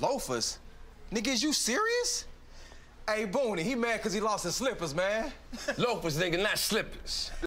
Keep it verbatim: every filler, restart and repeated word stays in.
Loafers? Nigga, is you serious? Hey, Booney, he mad because he lost his slippers, man. Loafers, nigga, not slippers.